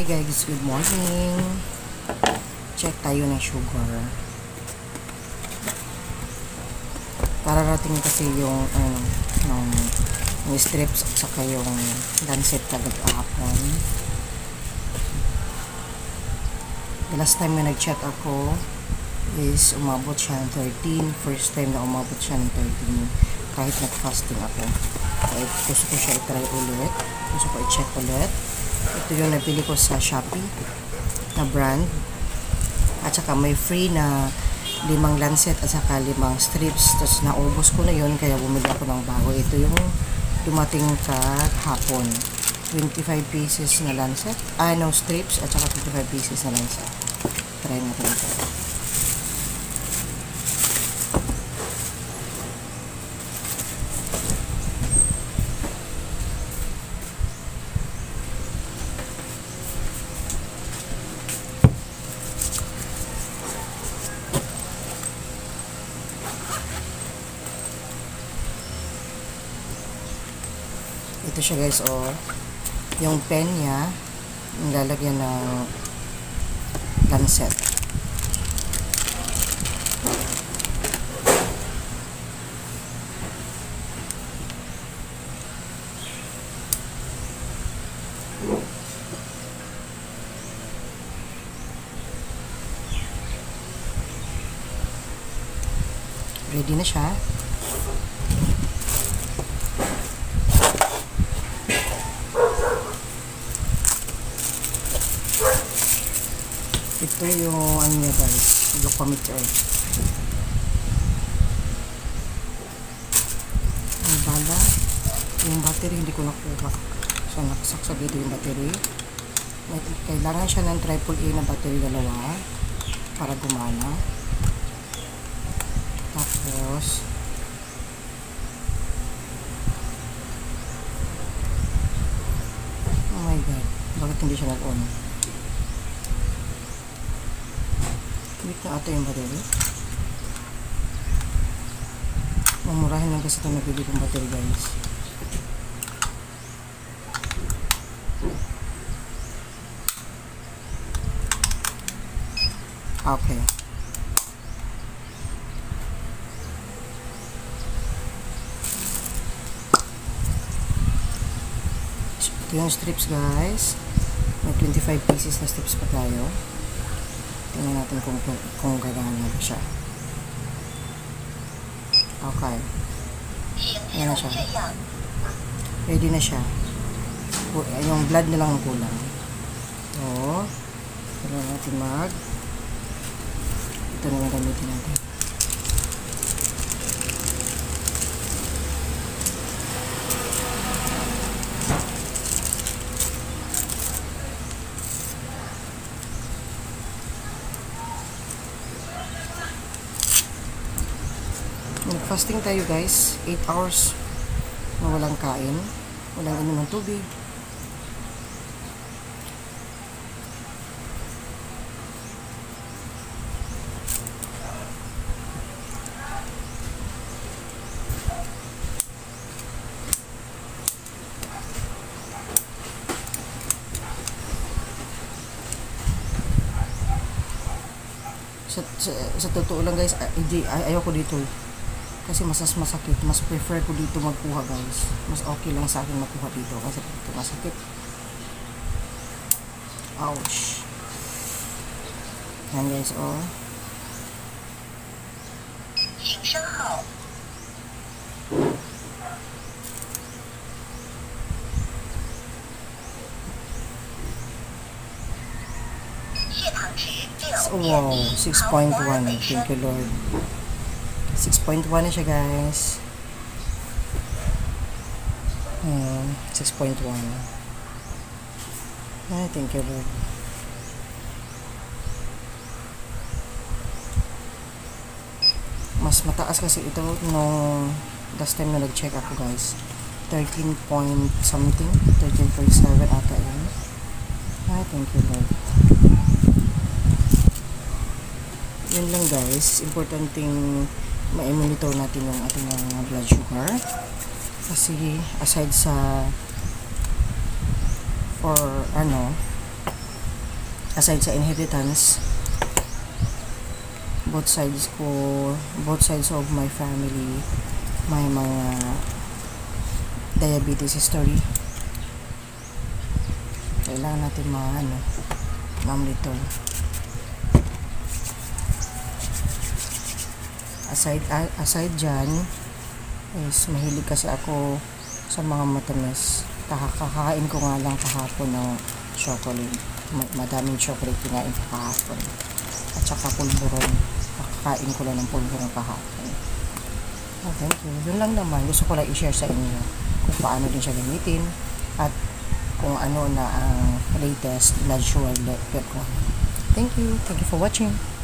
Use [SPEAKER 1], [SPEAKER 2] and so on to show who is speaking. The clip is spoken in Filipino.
[SPEAKER 1] guys, good morning. Check tayo ng sugar. Kararating kasi yung yung strips at saka yung lancet kagad-hapon. The last time na nag-check ako is umabot siya ng 13. First time na umabot siya ng 13 kahit nag-fasting ako. Kahit gusto ko siya i-try ulit. Gusto ko i-check ulit. Ito yung nabili ko sa Shopee na brand. At saka may free na 5 lancet at saka 5 strips. Tapos naubos ko na yun kaya bumili ako ng bago. Ito yung dumating kahapon. 25 pieces na lancet. No, strips at saka 25 pieces na lancet. Try natin ito. Ito siya guys, yung pen niya nilalagyan ng lancet. Ready na siya. Ito yung ano niya guys, Glucometer. Ang bala, yung battery hindi ko nakuha. So nakasaksak dito yung battery. Kailangan siya ng AAA na battery, 2 para gumana. Tapos oh my god, bakit hindi siya nag-on? Wait na ata yung battery. Mamurahin lang kasi ito nabili kong battery guys. Okay. Ito yung strips guys. May 25 pieces na strips pa tayo. Tingnan natin kung gagana ba siya. Okay. Ayan na siya. Ready na siya. Yung blood na lang ang kulang. So, kailangan natin ito na gamitin natin. Fasting tayo guys, 8 hours na walang kain, walang inom ng tubig. Sa totoo lang guys, ayoko dito. Kasi mas masakit. Mas prefer ko dito magkuha guys. Mas okay lang sa akin magkuha dito. Kasi dito masakit. Ouch. Yan guys, wow, 6.1. Thank you Lord. 6.1 na siya guys. 6.1. Ay, thank you Lord. Mas mataas kasi ito nung last time na nag-check ako guys. 13 point something, 13.7 ata yun. Ay, thank you Lord. Yun lang guys, importanteng ma-monitor natin yung ating blood sugar kasi aside sa for aside sa inheritance, both sides of my family, may mga diabetes history. Kailangan natin monitor. Aside dyan, is mahilig kasi ako sa mga matamis. Kakakain ko nga lang kahapon ng chocolate. Madaming chocolate kinain ko kahapon. At saka pulburon. Kakakain ko lang ng pulburon kahapon. Oh, thank you. Yun lang naman. Gusto ko lang i-share sa inyo kung paano din siya gamitin at kung ano na ang latest blood sugar level ko. Thank you. Thank you for watching.